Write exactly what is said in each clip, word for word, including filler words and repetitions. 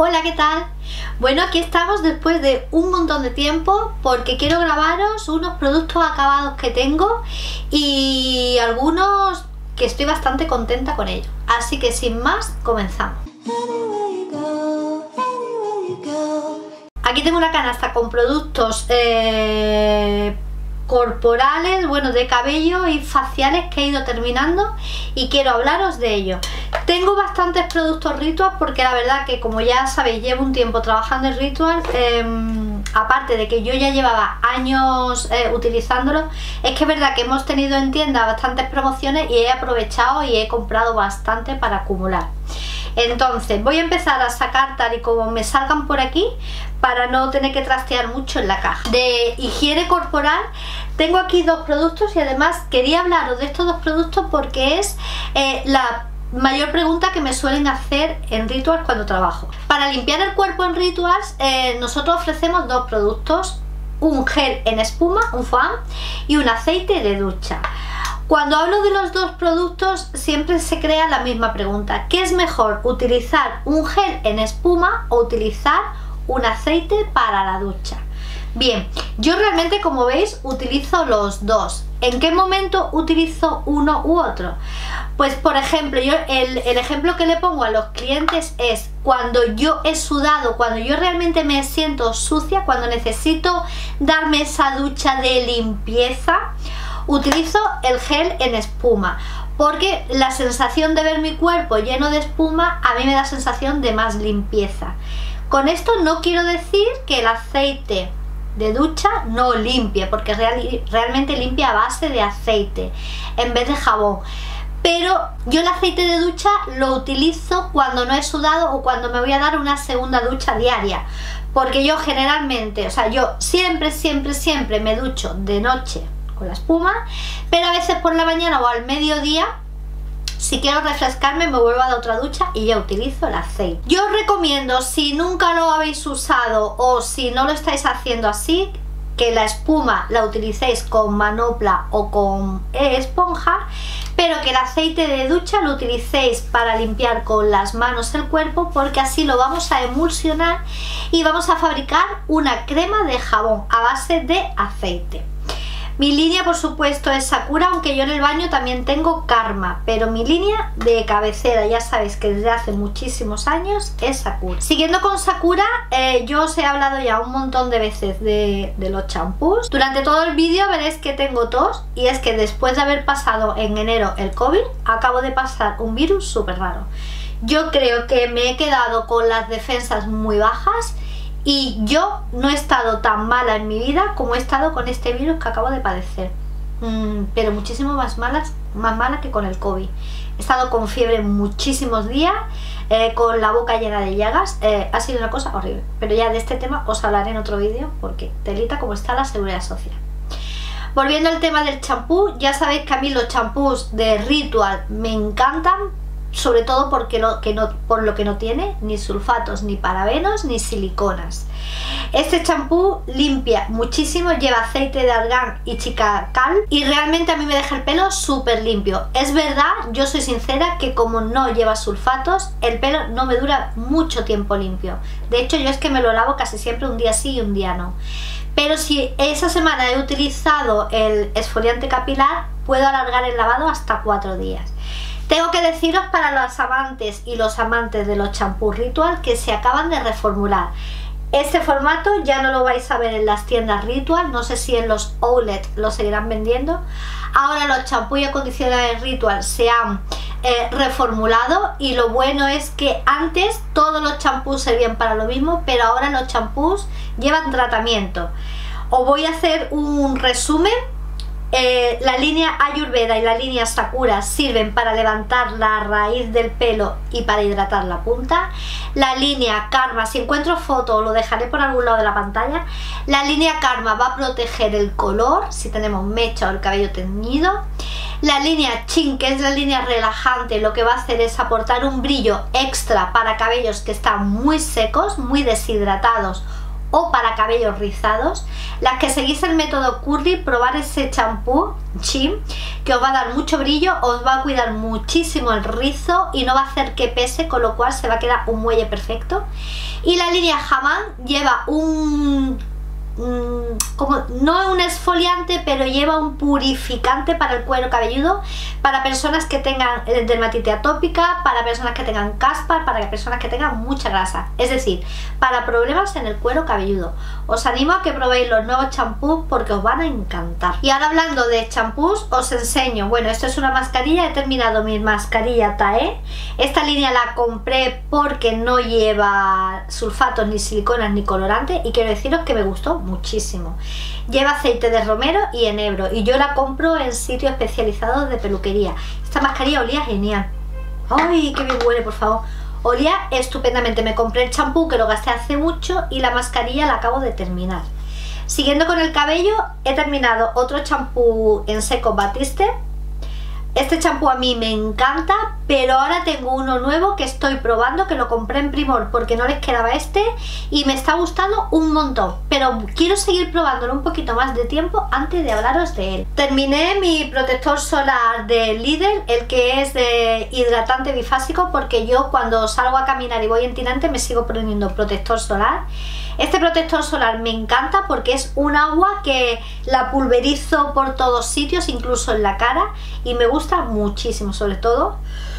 Hola, ¿qué tal? Bueno, aquí estamos después de un montón de tiempo porque quiero grabaros unos productos acabados que tengo y algunos que estoy bastante contenta con ellos. Así que sin más, comenzamos. Aquí tengo una canasta con productos eh, corporales, bueno, de cabello y faciales que he ido terminando y quiero hablaros de ello. Tengo bastantes productos Ritual porque la verdad que, como ya sabéis, llevo un tiempo trabajando en Ritual, eh, aparte de que yo ya llevaba años eh, utilizándolo. Es que es verdad que hemos tenido en tienda bastantes promociones y he aprovechado y he comprado bastante para acumular. Entonces voy a empezar a sacar tal y como me salgan por aquí para no tener que trastear mucho en la caja. De higiene corporal tengo aquí dos productos y además quería hablaros de estos dos productos porque es eh, la mayor pregunta que me suelen hacer en Rituals cuando trabajo. Para limpiar el cuerpo en Rituals eh, nosotros ofrecemos dos productos: un gel en espuma, un foam, y un aceite de ducha. Cuando hablo de los dos productos siempre se crea la misma pregunta: ¿qué es mejor, utilizar un gel en espuma o utilizar un aceite para la ducha? Bien, yo realmente, como veis, utilizo los dos. ¿En qué momento utilizo uno u otro? Pues por ejemplo, yo el, el ejemplo que le pongo a los clientes es cuando yo he sudado, cuando yo realmente me siento sucia, cuando necesito darme esa ducha de limpieza, utilizo el gel en espuma, porque la sensación de ver mi cuerpo lleno de espuma a mí me da sensación de más limpieza. Con esto no quiero decir que el aceite de ducha no limpie, porque real, realmente limpia a base de aceite en vez de jabón. Pero yo el aceite de ducha lo utilizo cuando no he sudado o cuando me voy a dar una segunda ducha diaria, porque yo generalmente, o sea, yo siempre, siempre, siempre me ducho de noche con la espuma, pero a veces por la mañana o al mediodía, si quiero refrescarme, me vuelvo a dar otra ducha y ya utilizo el aceite. Yo os recomiendo, si nunca lo habéis usado o si no lo estáis haciendo así, que la espuma la utilicéis con manopla o con esponja, pero que el aceite de ducha lo utilicéis para limpiar con las manos el cuerpo, porque así lo vamos a emulsionar y vamos a fabricar una crema de jabón a base de aceite. Mi línea, por supuesto, es Sakura, aunque yo en el baño también tengo Karma, pero mi línea de cabecera, ya sabéis que desde hace muchísimos años, es Sakura. Siguiendo con Sakura, eh, yo os he hablado ya un montón de veces de, de los champús. Durante todo el vídeo veréis que tengo tos, y es que después de haber pasado en enero el COVID, acabo de pasar un virus súper raro. Yo creo que me he quedado con las defensas muy bajas y yo no he estado tan mala en mi vida como he estado con este virus que acabo de padecer, mm, pero muchísimo más malas, más mala que con el COVID. He estado con fiebre muchísimos días, eh, con la boca llena de llagas, eh, ha sido una cosa horrible, pero ya de este tema os hablaré en otro vídeo porque telita como está la seguridad social. Volviendo al tema del champú, ya sabéis que a mí los champús de Ritual me encantan, sobre todo porque lo que no, por lo que no tiene ni sulfatos, ni parabenos, ni siliconas. Este champú limpia muchísimo, lleva aceite de argán y chicacal y realmente a mí me deja el pelo súper limpio. Es verdad, yo soy sincera, que como no lleva sulfatos, el pelo no me dura mucho tiempo limpio. De hecho, yo es que me lo lavo casi siempre un día sí y un día no. Pero si esa semana he utilizado el exfoliante capilar, puedo alargar el lavado hasta cuatro días. Tengo que deciros, para los amantes y los amantes de los champús Ritual, que se acaban de reformular. Este formato ya no lo vais a ver en las tiendas Ritual, no sé si en los outlet lo seguirán vendiendo. Ahora los champús y acondicionadores Ritual se han eh, reformulado, y lo bueno es que antes todos los champús servían para lo mismo, pero ahora los champús llevan tratamiento. Os voy a hacer un resumen. Eh, la línea Ayurveda y la línea Sakura sirven para levantar la raíz del pelo y para hidratar la punta. La línea Karma, si encuentro foto lo dejaré por algún lado de la pantalla. La línea Karma va a proteger el color si tenemos mecha o el cabello teñido. La línea Chin, que es la línea relajante, lo que va a hacer es aportar un brillo extra para cabellos que están muy secos, muy deshidratados o para cabellos rizados. Las que seguís el método Curly, probar ese champú Chim, que os va a dar mucho brillo, os va a cuidar muchísimo el rizo y no va a hacer que pese, con lo cual se va a quedar un muelle perfecto. Y la línea Hammam lleva un... como no un exfoliante, pero lleva un purificante para el cuero cabelludo, para personas que tengan dermatitis atópica, para personas que tengan caspa, para personas que tengan mucha grasa, es decir, para problemas en el cuero cabelludo. Os animo a que probéis los nuevos champús porque os van a encantar. Y ahora, hablando de champús, os enseño, bueno, esto es una mascarilla, he terminado mi mascarilla Tae. Esta línea la compré porque no lleva sulfatos, ni siliconas, ni colorantes, y quiero deciros que me gustó muchísimo. Lleva aceite de romero y enebro, y yo la compro en sitios especializados de peluquería. Esta mascarilla olía genial. ¡Ay, qué bien huele, por favor! Olía estupendamente. Me compré el champú, que lo gasté hace mucho, y la mascarilla la acabo de terminar. Siguiendo con el cabello, he terminado otro champú en seco Batiste. Este champú a mí me encanta, pero ahora tengo uno nuevo que estoy probando, que lo compré en Primor porque no les quedaba este y me está gustando un montón, pero quiero seguir probándolo un poquito más de tiempo antes de hablaros de él. Terminé mi protector solar de Lidl, el que es de hidratante bifásico, porque yo cuando salgo a caminar y voy en tirante me sigo poniendo protector solar. Este protector solar me encanta porque es un agua que la pulverizo por todos sitios, incluso en la cara, y me gusta muchísimo, sobre todo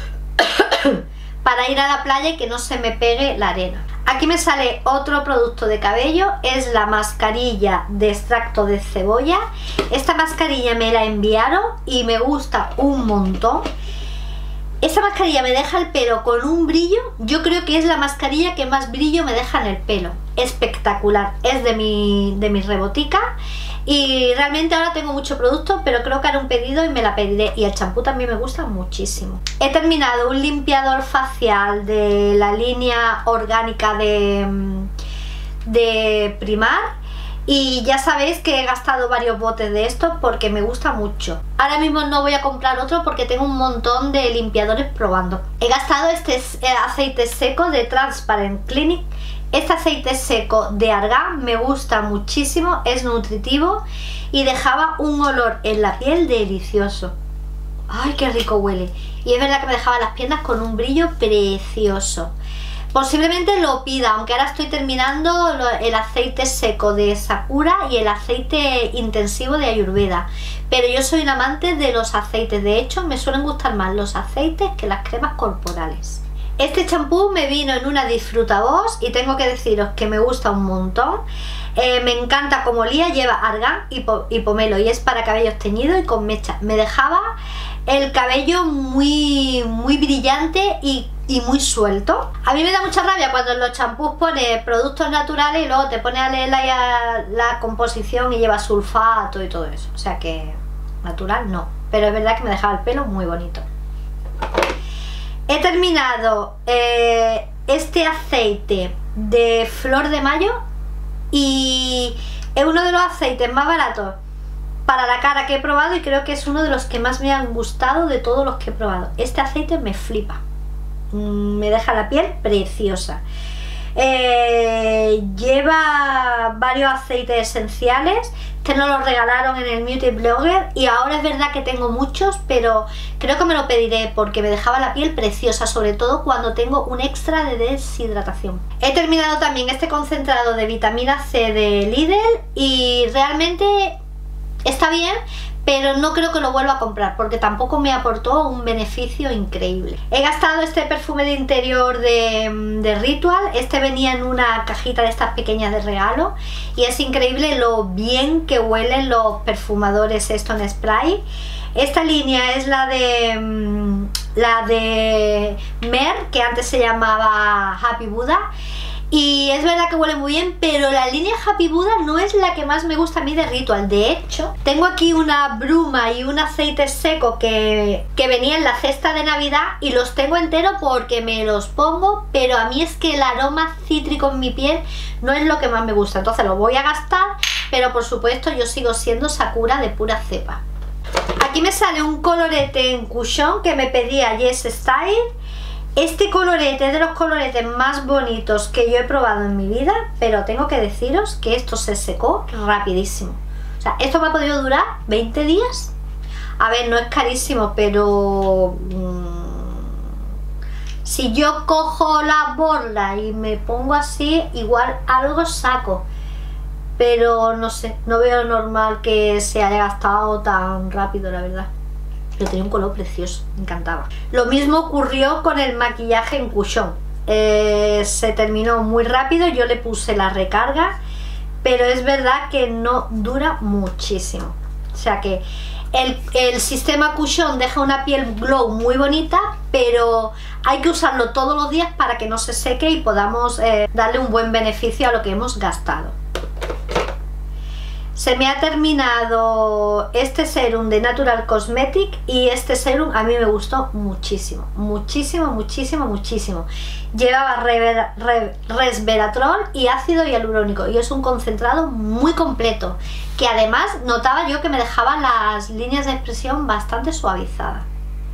para ir a la playa y que no se me pegue la arena. Aquí me sale otro producto de cabello, es la mascarilla de extracto de cebolla. Esta mascarilla me la enviaron y me gusta un montón. Esta mascarilla me deja el pelo con un brillo, yo creo que es la mascarilla que más brillo me deja en el pelo. Espectacular, es de mi, de mi Rebotica, y realmente ahora tengo mucho producto, pero creo que haré un pedido y me la pediré. Y el champú también me gusta muchísimo. He terminado un limpiador facial de la línea orgánica de, de Primar. Y ya sabéis que he gastado varios botes de esto porque me gusta mucho. Ahora mismo no voy a comprar otro porque tengo un montón de limpiadores probando. He gastado este aceite seco de Transparent Clinic. Este aceite seco de argán me gusta muchísimo, es nutritivo y dejaba un olor en la piel delicioso. ¡Ay, qué rico huele! Y es verdad que me dejaba las piernas con un brillo precioso. Posiblemente lo pida, aunque ahora estoy terminando el aceite seco de Sakura y el aceite intensivo de Ayurveda. Pero yo soy un amante de los aceites, de hecho me suelen gustar más los aceites que las cremas corporales. Este champú me vino en una Disfrutavoz y tengo que deciros que me gusta un montón. Eh, me encanta como olía, lleva argán y, po y pomelo y es para cabellos teñidos y con mecha. Me dejaba el cabello muy, muy brillante y, y muy suelto. A mí me da mucha rabia cuando en los champús pone productos naturales y luego te pone a leer la, la composición y lleva sulfato y todo eso. O sea que natural no, pero es verdad que me dejaba el pelo muy bonito. He terminado eh, este aceite de Flor de Mayo y es uno de los aceites más baratos para la cara que he probado y creo que es uno de los que más me han gustado de todos los que he probado. Este aceite me flipa, me deja la piel preciosa. Eh, lleva varios aceites esenciales. Este nos lo regalaron en el Beauty Blogger y ahora es verdad que tengo muchos, pero creo que me lo pediré porque me dejaba la piel preciosa, sobre todo cuando tengo un extra de deshidratación. He terminado también este concentrado de vitamina C de Lidl y realmente está bien, pero no creo que lo vuelva a comprar porque tampoco me aportó un beneficio increíble. He gastado este perfume de interior de, de Ritual. Este venía en una cajita de estas pequeñas de regalo y es increíble lo bien que huelen los perfumadores Stone Spray. Esta línea es la de la de Mer, que antes se llamaba Happy Buddha. Y es verdad que huele muy bien, pero la línea Happy Buddha no es la que más me gusta a mí de Ritual. De hecho, tengo aquí una bruma y un aceite seco que, que venía en la cesta de Navidad y los tengo enteros porque me los pongo, pero a mí es que el aroma cítrico en mi piel no es lo que más me gusta. Entonces lo voy a gastar, pero por supuesto yo sigo siendo Sakura de pura cepa. Aquí me sale un colorete en cushion que me pedía Yes Style. Este colorete es de los coloretes más bonitos que yo he probado en mi vida, pero tengo que deciros que esto se secó rapidísimo. O sea, esto me ha podido durar veinte días. A ver, no es carísimo, pero mmm, si yo cojo la borla y me pongo así, igual algo saco. Pero no sé, no veo normal que se haya gastado tan rápido, la verdad. Pero tenía un color precioso, me encantaba. Lo mismo ocurrió con el maquillaje en Cushón. Eh, se terminó muy rápido, yo le puse la recarga, pero es verdad que no dura muchísimo. O sea que el, el sistema Cushón deja una piel glow muy bonita, pero hay que usarlo todos los días para que no se seque y podamos eh, darle un buen beneficio a lo que hemos gastado. Se me ha terminado este serum de Natural Cosmetic y este serum a mí me gustó muchísimo, muchísimo, muchísimo, muchísimo. Llevaba re, re, resveratrol y ácido hialurónico y es un concentrado muy completo que además notaba yo que me dejaba las líneas de expresión bastante suavizadas.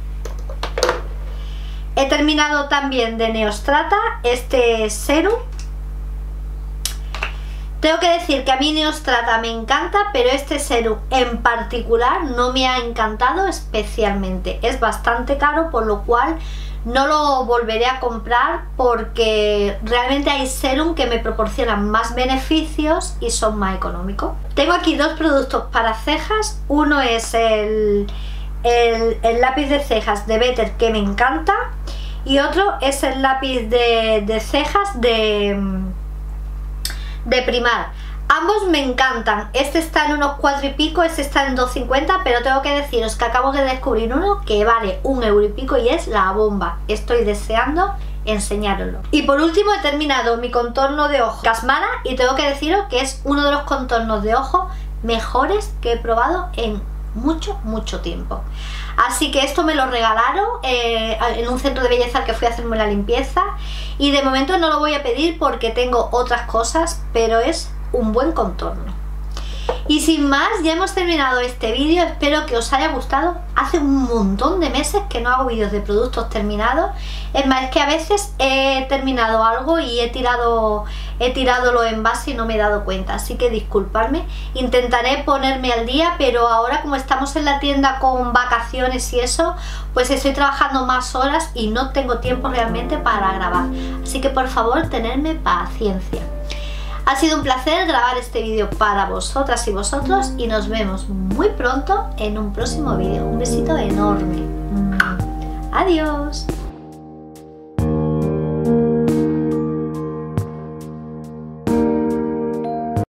He terminado también de Neostrata este serum. Tengo que decir que a mí Neostrata me encanta, pero este serum en particular no me ha encantado especialmente. Es bastante caro, por lo cual no lo volveré a comprar porque realmente hay serum que me proporcionan más beneficios y son más económicos. Tengo aquí dos productos para cejas. Uno es el, el, el lápiz de cejas de Better, que me encanta, y otro es el lápiz de, de cejas de... de Primar. Ambos me encantan. Este está en unos cuatro y pico, este está en dos cincuenta, pero tengo que deciros que acabo de descubrir uno que vale un euro y pico y es la bomba. Estoy deseando enseñároslo. Y por último he terminado mi contorno de ojo Casmara y tengo que deciros que es uno de los contornos de ojo mejores que he probado en mucho, mucho tiempo. Así que esto me lo regalaron eh, en un centro de belleza al que fui a hacerme la limpieza y de momento no lo voy a pedir porque tengo otras cosas, pero es un buen contorno. Y sin más, ya hemos terminado este vídeo, espero que os haya gustado. Hace un montón de meses que no hago vídeos de productos terminados. Es más, es que a veces he terminado algo y he tirado, he tirado los envases y no me he dado cuenta, así que disculpadme. Intentaré ponerme al día, pero ahora como estamos en la tienda con vacaciones y eso, pues estoy trabajando más horas y no tengo tiempo realmente para grabar. Así que por favor, tenedme paciencia. Ha sido un placer grabar este vídeo para vosotras y vosotros y nos vemos muy pronto en un próximo vídeo. Un besito enorme. Adiós.